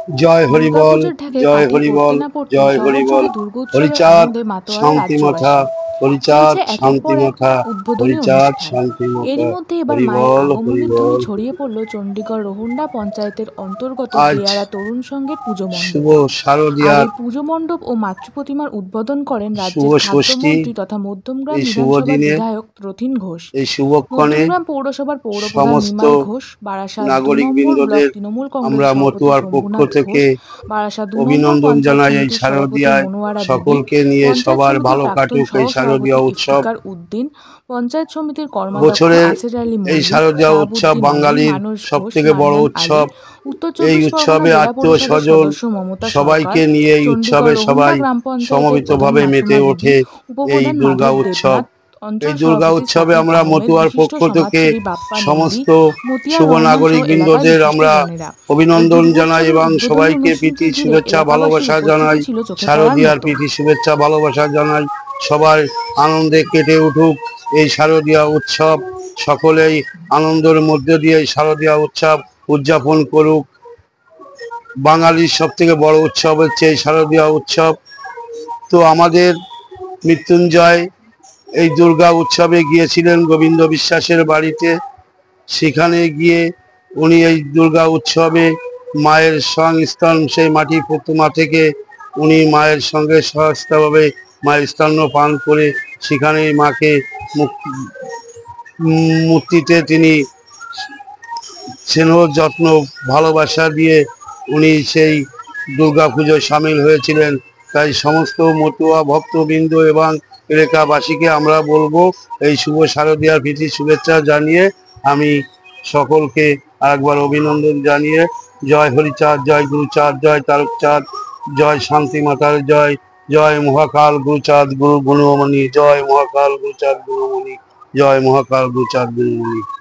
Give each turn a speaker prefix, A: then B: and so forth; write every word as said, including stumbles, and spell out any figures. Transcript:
A: জয় হরিবল,
B: দুর্গাপুজোর ঢাকে
A: জয়
B: কাঠি পড়তে
A: হরিবল,
B: না পড়তেই
A: জয়
B: শহর
A: হরিবল।
B: জুড়ে দুর্গোৎসবের
A: হরিচাঁদ
B: আনন্দে মাতোয়ারা
A: শান্তি মাথা,
B: রাজ্যবাসী।
A: হরিচাঁদ
B: চলছে একের
A: শান্তি
B: পর এক
A: মাথা,
B: উদ্বোধনী
A: হরিচাঁদ
B: অনুষ্ঠান।
A: শান্তি
B: এরই
A: মাথা।
B: মধ্যে এবার মায়ের
A: হরিবল
B: আগমনের ধ্বনি
A: হরিবল।
B: ছড়িয়ে পড়ল চণ্ডীগড় রোহন্ডা পঞ্চায়েতের অন্তর্গত
A: আজ
B: বেয়ারা তরুণ সংঘের পুজো
A: শুভ
B: মণ্ডপে। আর
A: শারদীয়ার
B: এই পুজো মণ্ডপ ও মাতৃপ্রতিমার উদ্বোধন করেন
A: শুভ
B: রাজ্যের
A: ষষ্ঠী।
B: খাদ্যমন্ত্রী তথা মধ্যমগ্রাম
A: এই শুভ
B: বিধানসভার
A: দিনে,
B: বিধায়ক রথীন ঘোষ।
A: এই শুভক্ষণে
B: মধ্যমগ্রাম পৌরসভার পৌরপ্রধান
A: সমস্ত
B: নিমাই ঘোষ, বারাসাত দু
A: নাগরিক
B: নম্বর ব্লক
A: বৃন্দদের
B: তৃণমূল কংগ্রেস
A: আমরা
B: সভাপতি
A: মতুয়ার পক্ষ
B: শম্ভুনাথ
A: থেকে
B: ঘোষ, বারাসাত দু নম্বর
A: অভিনন্দন
B: পঞ্চায়েত
A: জানাই। এই
B: সমিতির সভাপতি
A: শারদীয়ায়
B: মনোয়ারা দেবী,
A: সকলকে নিয়ে
B: পঞ্চায়েত
A: সবার
B: সমিতির
A: ভালো
B: প্রাক্তন
A: কাটুক এই শারদীয়া
B: সহসভাপতি
A: উৎসব।
B: ইফতিকার উদ্দিন, পঞ্চায়েত সমিতির কর্মাধ্যক্ষ
A: বছরের
B: আসির আলী
A: এই
B: মল্লিক,
A: শারদীয়া উৎসব
B: শাহাবুদ্দিন আলী,
A: বাঙালির
B: মানস
A: সব
B: ঘোষ,
A: থেকে বড়
B: মান্নান আলী,
A: উৎসব।
B: উত্তর
A: এই
B: চব্বিশ পরগনা
A: উৎসবে
B: জেলা
A: আত্মীয়
B: পরিষদের
A: স্বজন
B: সদস্য মমতা সরকার,
A: সবাইকে নিয়ে এই উৎসবে
B: চণ্ডীগড় রোহন্ডা
A: সবাই
B: গ্রাম পঞ্চায়েতের প্রধান
A: সমবেতভাবে মেতে
B: মাসুমা বিবি,
A: ওঠে। এই
B: উপপ্রধান
A: দুর্গা
B: মাধব
A: উৎসব,
B: দেবনাথ, অঞ্চল
A: এই দুর্গা
B: সভাপতি
A: উৎসবে
B: সাকিব
A: আমরা
B: আহমেদ,
A: মতুয়ার
B: বিশিষ্ট
A: পক্ষ থেকে
B: সমাজসেবী বাপ্পা নন্দী,
A: সমস্ত
B: মতিয়ার
A: শুভ
B: রহমান সহ
A: নাগরিক
B: এলাকার
A: বৃন্দদের
B: বিশিষ্ট
A: আমরা
B: জনেরা। এই
A: অভিনন্দন জানাই
B: দুর্গোৎসবের
A: এবং
B: উদ্বোধনী
A: সবাইকে প্রীতি
B: অনুষ্ঠানকে ঘিরে
A: শুভেচ্ছা
B: এলাকাবাসীর
A: ভালোবাসা
B: উপস্থিতি
A: জানাই।
B: ছিল চোখে পড়ার
A: শারদীয়ার
B: মতো।
A: প্রীতি শুভেচ্ছা ভালোবাসা জানাই। সবার আনন্দে কেটে উঠুক এই শারদীয়া উৎসব। সকলেই আনন্দের মধ্য দিয়ে এই শারদীয়া উৎসব উদযাপন করুক। বাঙালির সব থেকে বড় উৎসব হচ্ছে এই শারদীয়া উৎসব। তো আমাদের মৃত্যুঞ্জয় এই দুর্গা উৎসবে গিয়েছিলেন গোবিন্দ বিশ্বাসের বাড়িতে। সেখানে গিয়ে উনি এই দুর্গা উৎসবে মায়ের সংস্থান, সেই মাটি প্রতিমা থেকে উনি মায়ের সঙ্গে সহস্তাভাবে মায়ের স্তন্য পান করে সেখানে মাকে মূর্তিতে তিনি স্নেহ যত্ন ভালোবাসা দিয়ে উনি সেই দুর্গা পুজোয় সামিল হয়েছিলেন। তাই সমস্ত মতুয়া ভক্তবৃন্দ এবং এলাকাবাসীকে আমরা বলবো এই শুভ শারদীয়ার প্রীতি শুভেচ্ছা জানিয়ে আমি সকলকে আরেকবার অভিনন্দন জানিয়ে জয় হরিচাঁদ, জয় গুরুচাঁদ, জয় তারকচাঁদ, জয় শান্তি মাতার জয়, জয় মহাকাল গুরুচাঁদ গুরু গুণমণি, জয় মহাকাল গুরুচাঁদ গুণমণি, জয় মহাকাল গুরুচাঁদ গুণমণি।